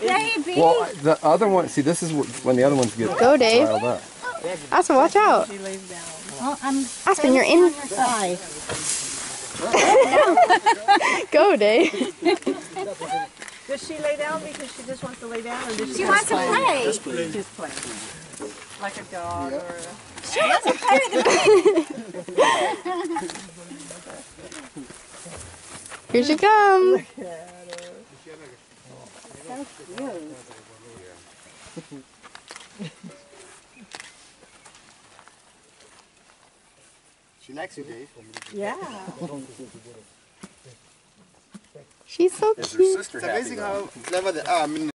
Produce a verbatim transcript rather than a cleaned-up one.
baby. Well, the other one, see, this is when the other ones get Go, Dave. riled up. Aspen, watch out. Well, I'm Aspen, you're in. on your side. Go, Dave. Does she lay down because she just wants to lay down, or does she? She wants to play. Just play. Just play. Like a dog or a... She wants to play with the baby. Here she comes. So cute. She likes you, Dave. Yeah. She's so Is her cute. sister it's amazing how clever they are. I mean,